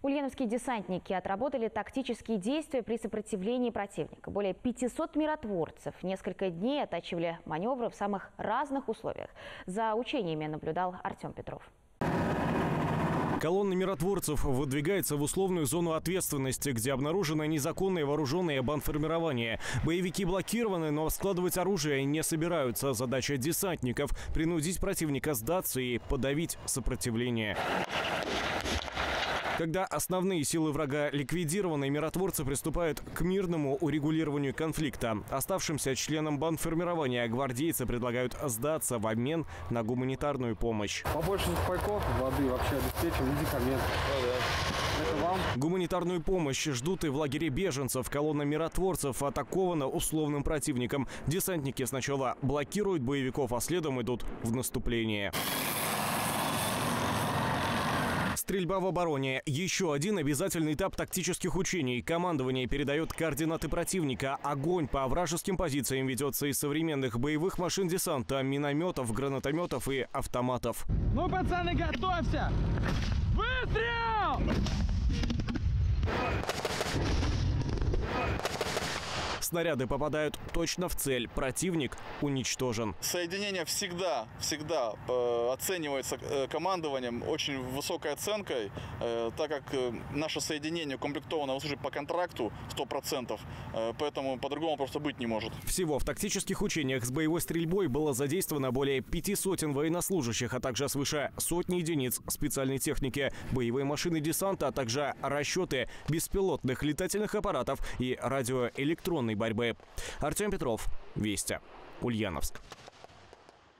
Ульяновские десантники отработали тактические действия при сопротивлении противника. Более 500 миротворцев несколько дней оттачивали маневры в самых разных условиях. За учениями наблюдал Артем Петров. Колонна миротворцев выдвигается в условную зону ответственности, где обнаружено незаконное вооруженное бандформирование. Боевики блокированы, но складывать оружие не собираются. Задача десантников – принудить противника сдаться и подавить сопротивление. Когда основные силы врага ликвидированы, миротворцы приступают к мирному урегулированию конфликта. Оставшимся членам бандформирования гвардейцы предлагают сдаться в обмен на гуманитарную помощь. Побольше пайков, воды вообще обеспечим, медикаментов. Это вам. Гуманитарную помощь ждут и в лагере беженцев. Колонна миротворцев атакована условным противником. Десантники сначала блокируют боевиков, а следом идут в наступление. Стрельба в обороне. Еще один обязательный этап тактических учений. Командование передает координаты противника. Огонь по вражеским позициям ведется из современных боевых машин десанта, минометов, гранатометов и автоматов. Ну, пацаны, готовься! Выстрел! Снаряды попадают точно в цель. Противник уничтожен. Соединение всегда оценивается командованием очень высокой оценкой, так как наше соединение укомплектовано уже по контракту 100%, поэтому по-другому просто быть не может. Всего в тактических учениях с боевой стрельбой было задействовано более 500 военнослужащих, а также свыше сотни единиц специальной техники, боевые машины десанта, а также расчеты беспилотных летательных аппаратов и радиоэлектронной борьбы. Артем Петров, Вести, Ульяновск.